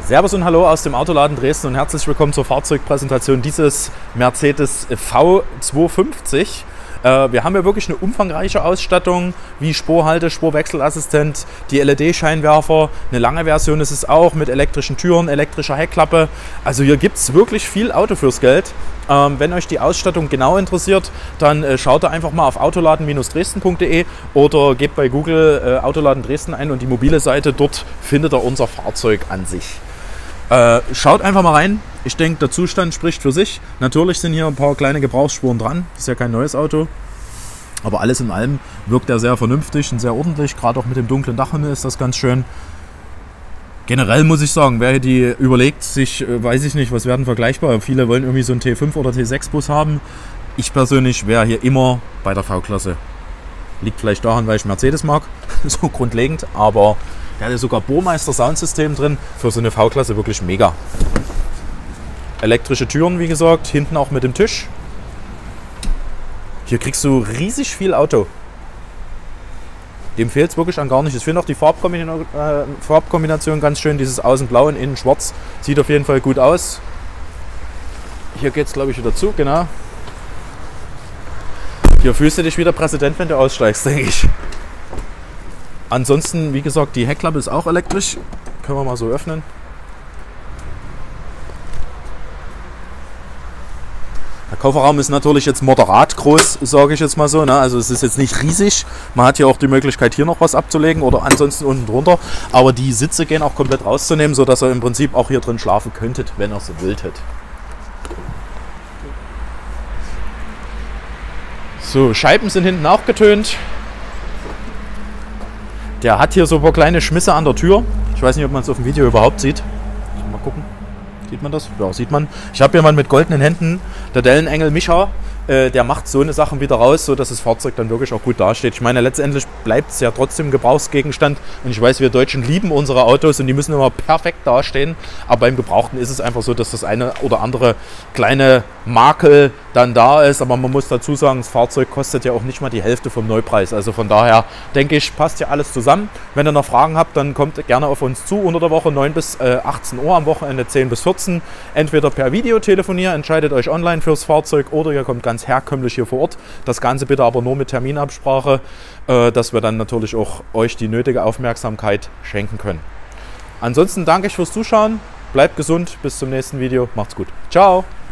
Servus und Hallo aus dem Autoladen Dresden und herzlich willkommen zur Fahrzeugpräsentation dieses Mercedes V250. Wir haben ja wirklich eine umfangreiche Ausstattung, wie Spurhalte, Spurwechselassistent, die LED-Scheinwerfer. Eine lange Version ist es auch mit elektrischen Türen, elektrischer Heckklappe. Also hier gibt es wirklich viel Auto fürs Geld. Wenn euch die Ausstattung genau interessiert, dann schaut da einfach mal auf autoladen-dresden.de oder gebt bei Google Autoladen Dresden ein und die mobile Seite, dort findet ihr unser Fahrzeug an sich. Schaut einfach mal rein. Ich denke, der Zustand spricht für sich. Natürlich sind hier ein paar kleine Gebrauchsspuren dran. Das ist ja kein neues Auto. Aber alles in allem wirkt er sehr vernünftig und sehr ordentlich. Gerade auch mit dem dunklen Dachhimmel ist das ganz schön. Generell muss ich sagen, wer hier die überlegt, sich, weiß ich nicht, was werden vergleichbar. Viele wollen irgendwie so einen T5 oder T6 Bus haben. Ich persönlich wäre hier immer bei der V-Klasse. Liegt vielleicht daran, weil ich Mercedes mag, so grundlegend. Aber der hat ja sogar Burmeister Soundsystem drin. Für so eine V-Klasse wirklich mega. Elektrische Türen, wie gesagt, hinten auch mit dem Tisch. Hier kriegst du riesig viel Auto. Dem fehlt es wirklich an gar nicht. Ich finde auch die Farbkombination ganz schön. Dieses Außen blau und innen schwarz. Sieht auf jeden Fall gut aus. Hier geht es, glaube ich, wieder zu, genau. Hier fühlst du dich wieder Präsident, wenn du aussteigst, denke ich. Ansonsten, wie gesagt, die Heckklappe ist auch elektrisch. Können wir mal so öffnen. Der Kofferraum ist natürlich jetzt moderat groß, sage ich jetzt mal so. Also es ist jetzt nicht riesig. Man hat hier auch die Möglichkeit, hier noch was abzulegen oder ansonsten unten drunter. Aber die Sitze gehen auch komplett rauszunehmen, sodass ihr im Prinzip auch hier drin schlafen könntet, wenn ihr so wolltet. So, Scheiben sind hinten auch getönt. Der hat hier so ein paar kleine Schmisse an der Tür. Ich weiß nicht, ob man es auf dem Video überhaupt sieht. Mal gucken. Sieht man das? Ja, sieht man. Ich habe jemanden mit goldenen Händen, der Dellenengel Micha, der macht so eine Sachen wieder raus, so dass das Fahrzeug dann wirklich auch gut dasteht. Ich meine, letztendlich bleibt es ja trotzdem Gebrauchsgegenstand und ich weiß, wir Deutschen lieben unsere Autos und die müssen immer perfekt dastehen, aber beim Gebrauchten ist es einfach so, dass das eine oder andere kleine Makel dann da ist, aber man muss dazu sagen, das Fahrzeug kostet ja auch nicht mal die Hälfte vom Neupreis, also von daher denke ich, passt ja alles zusammen. Wenn ihr noch Fragen habt, dann kommt gerne auf uns zu, unter der Woche 9 bis 18 Uhr, am Wochenende 10 bis 14, entweder per Videotelefonier, entscheidet euch online fürs Fahrzeug oder ihr kommt ganz herkömmlich hier vor Ort. Das Ganze bitte aber nur mit Terminabsprache, dass wir dann natürlich auch euch die nötige Aufmerksamkeit schenken können. Ansonsten danke ich fürs Zuschauen, bleibt gesund, bis zum nächsten Video, macht's gut. Ciao!